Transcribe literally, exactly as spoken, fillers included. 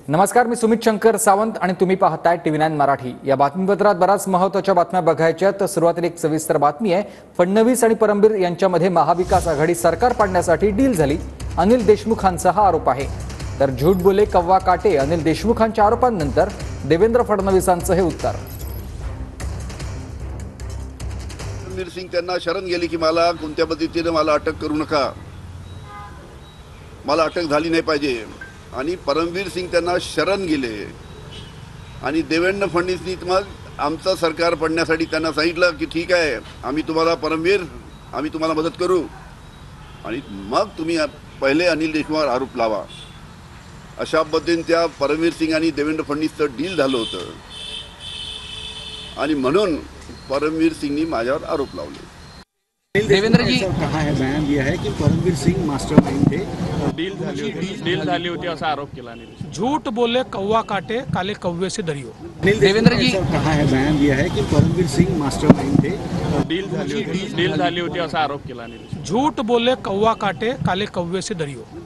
नमस्कार, मी सुमित शंकर सावंत आणि तुम्ही पाहताय टीव्ही नाईन मराठी। या बातमीपत्रात बराच महत्त्वाच्या बातम्या बघायच्या आहेत। सुरुवातीला एक सविस्तर बातमी आहे। फडणवीस आणि परमबीर यांच्यामध्ये महाविकास आघाडी सरकार पाडण्यासाठी डील झाली, अनिल देशमुखांचा हा आरोप आहे। तर झूठ बोले कव्वा काटे अनिल देशमुखांच्या आरोपांनंतर देवेंद्र फडणवीसांचं हे उत्तर। परमबीर सिंग त्यांना शरण गेली की मला कोणत्या पद्धतीने मला अटक करू नका, मला अटक झाली नाही पाहिजे। आणि परमबीर सिंग त्यांना शरण गेले आणि देवेंद्र फडणवीसनी मग आमचं सरकार पडण्यासाठी त्यांना सांगितलं की ठीक आहे, आम्ही तुम्हाला परमबीर आम्ही तुम्हाला मदत करू आणि मग तुम्ही पहिले अनिल देशमुखांवर आरोप लावा। अशा पद्धतीने त्या परमबीर सिंग आणि देवेंद्र फडणवीसचं डील झालं होतं आणि म्हणून परमबीर सिंगनी माझ्यावर आरोप लावले। देवेंद्र जी कहा है, बयान दिया है कि परमबीर सिंह मास्टरमाइंड थे, डील झाली होती डील झाली होती असा आरोप केला अनिल। झूठ बोले कौवा काटे काले कौवे से डरियो। देवेंद्र जी कहा है, बयान दिया है कि परमबीर सिंह मास्टरमाइंड थे, डील झाली होती डील झाली होती असा आरोप केला अनिल। झूठ बोले कौवा काटे काले कौवे से डरियो।